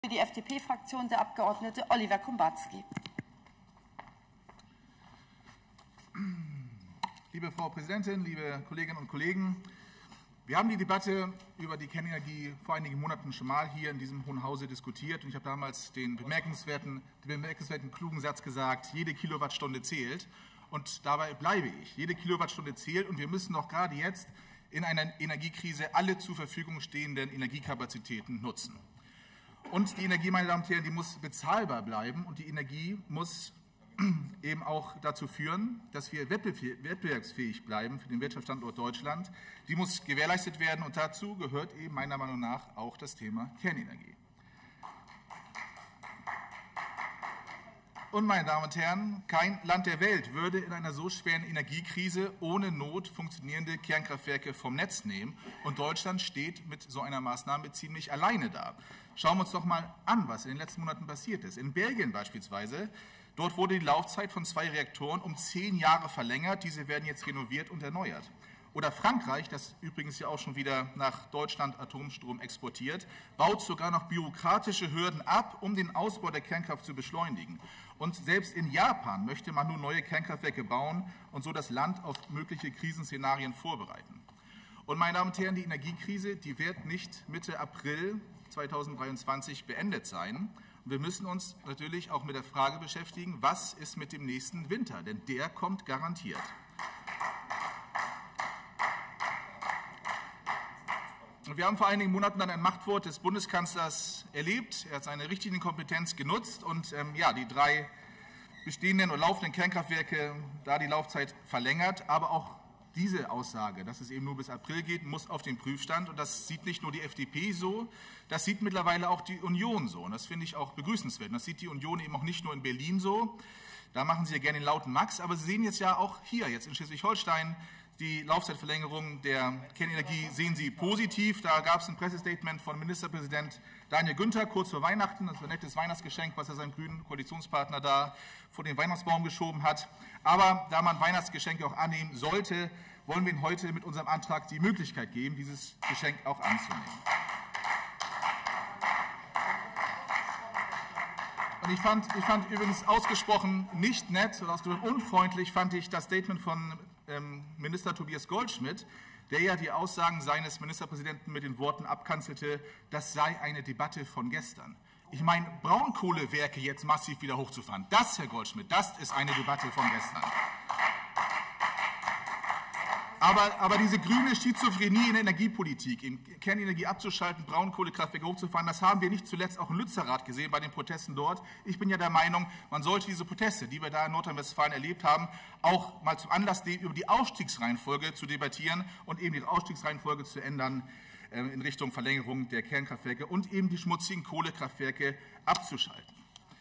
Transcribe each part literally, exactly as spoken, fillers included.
Für die F D P-Fraktion der Abgeordnete Oliver Kumbatski. Liebe Frau Präsidentin, liebe Kolleginnen und Kollegen, wir haben die Debatte über die Kernenergie vor einigen Monaten schon mal hier in diesem Hohen Hause diskutiert. Und ich habe damals den bemerkenswerten, den bemerkenswerten klugen Satz gesagt, jede Kilowattstunde zählt. Und dabei bleibe ich. Jede Kilowattstunde zählt und wir müssen auch gerade jetzt in einer Energiekrise alle zur Verfügung stehenden Energiekapazitäten nutzen. Und die Energie, meine Damen und Herren, die muss bezahlbar bleiben und die Energie muss eben auch dazu führen, dass wir wettbewerbsfähig bleiben für den Wirtschaftsstandort Deutschland. Die muss gewährleistet werden und dazu gehört eben meiner Meinung nach auch das Thema Kernenergie. Und, meine Damen und Herren, kein Land der Welt würde in einer so schweren Energiekrise ohne Not funktionierende Kernkraftwerke vom Netz nehmen. Und Deutschland steht mit so einer Maßnahme ziemlich alleine da. Schauen wir uns doch mal an, was in den letzten Monaten passiert ist. In Belgien beispielsweise, dort wurde die Laufzeit von zwei Reaktoren um zehn Jahre verlängert. Diese werden jetzt renoviert und erneuert. Oder Frankreich, das übrigens ja auch schon wieder nach Deutschland Atomstrom exportiert, baut sogar noch bürokratische Hürden ab, um den Ausbau der Kernkraft zu beschleunigen. Und selbst in Japan möchte man nun neue Kernkraftwerke bauen und so das Land auf mögliche Krisenszenarien vorbereiten. Und, meine Damen und Herren, die Energiekrise, die wird nicht Mitte April zweitausenddreiundzwanzig beendet sein. Und wir müssen uns natürlich auch mit der Frage beschäftigen, was ist mit dem nächsten Winter? Denn der kommt garantiert. Wir haben vor einigen Monaten dann ein Machtwort des Bundeskanzlers erlebt. Er hat seine Richtlinienkompetenz genutzt und ähm, ja, die drei bestehenden oder laufenden Kernkraftwerke, da die Laufzeit verlängert. Aber auch diese Aussage, dass es eben nur bis April geht, muss auf den Prüfstand. Und das sieht nicht nur die F D P so, das sieht mittlerweile auch die Union so. Und das finde ich auch begrüßenswert. Und das sieht die Union eben auch nicht nur in Berlin so. Da machen sie ja gerne den lauten Max. Aber Sie sehen jetzt ja auch hier, jetzt in Schleswig-Holstein, die Laufzeitverlängerung der Kernenergie sehen Sie positiv. Da gab es ein Pressestatement von Ministerpräsident Daniel Günther kurz vor Weihnachten. Das war ein nettes Weihnachtsgeschenk, was er seinem grünen Koalitionspartner da vor den Weihnachtsbaum geschoben hat. Aber da man Weihnachtsgeschenke auch annehmen sollte, wollen wir Ihnen heute mit unserem Antrag die Möglichkeit geben, dieses Geschenk auch anzunehmen. Und ich fand, ich fand übrigens ausgesprochen nicht nett oder ausgesprochen unfreundlich fand ich das Statement von ähm, Minister Tobias Goldschmidt, der ja die Aussagen seines Ministerpräsidenten mit den Worten abkanzelte, das sei eine Debatte von gestern. Ich meine, Braunkohlewerke jetzt massiv wieder hochzufahren, das, Herr Goldschmidt, das ist eine Debatte von gestern. Aber, aber diese grüne Schizophrenie in der Energiepolitik, in Kernenergie abzuschalten, Braunkohlekraftwerke hochzufahren, das haben wir nicht zuletzt auch in Lützerath gesehen bei den Protesten dort. Ich bin ja der Meinung, man sollte diese Proteste, die wir da in Nordrhein-Westfalen erlebt haben, auch mal zum Anlass nehmen, über die Ausstiegsreihenfolge zu debattieren und eben die Ausstiegsreihenfolge zu ändern äh, in Richtung Verlängerung der Kernkraftwerke und eben die schmutzigen Kohlekraftwerke abzuschalten.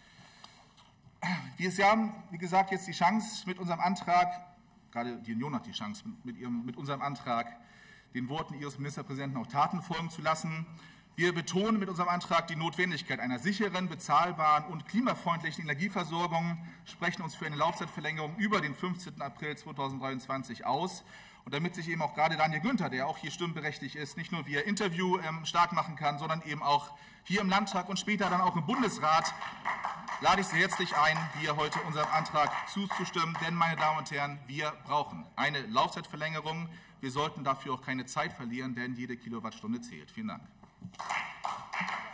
Wir haben, wie gesagt, jetzt die Chance mit unserem Antrag, gerade die Union hat die Chance, mit, ihrem, mit unserem Antrag den Worten Ihres Ministerpräsidenten auch Taten folgen zu lassen. Wir betonen mit unserem Antrag die Notwendigkeit einer sicheren, bezahlbaren und klimafreundlichen Energieversorgung, sprechen uns für eine Laufzeitverlängerung über den fünfzehnten April zweitausenddreiundzwanzig aus. Und damit sich eben auch gerade Daniel Günther, der auch hier stimmberechtigt ist, nicht nur via Interview ähm, stark machen kann, sondern eben auch hier im Landtag und später dann auch im Bundesrat, lade ich Sie herzlich ein, hier heute unserem Antrag zuzustimmen. Denn, meine Damen und Herren, wir brauchen eine Laufzeitverlängerung. Wir sollten dafür auch keine Zeit verlieren, denn jede Kilowattstunde zählt. Vielen Dank.